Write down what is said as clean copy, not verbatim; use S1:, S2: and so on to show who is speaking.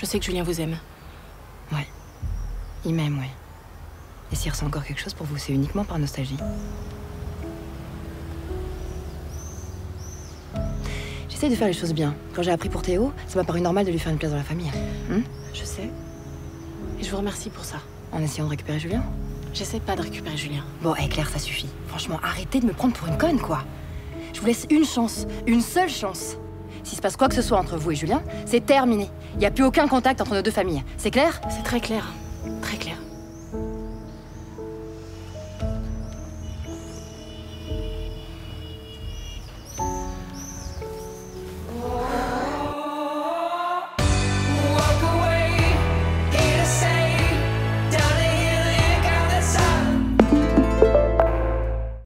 S1: sais que Julien vous aime.
S2: Ouais. Il m'aime, ouais. Et s'il ressent encore quelque chose pour vous, c'est uniquement par nostalgie. J'essaie de faire les choses bien. Quand j'ai appris pour Théo, ça m'a paru normal de lui faire une place dans la famille.
S1: Je sais. Et je vous remercie pour ça.
S2: En essayant de récupérer Julien.
S1: J'essaie pas de récupérer Julien.
S2: Bon, Claire, ça suffit. Franchement, arrêtez de me prendre pour une conne, quoi. Je vous laisse une chance, une seule chance. S'il se passe quoi que ce soit entre vous et Julien, c'est terminé. Il n'y a plus aucun contact entre nos deux familles. C'est clair?
S1: C'est très clair.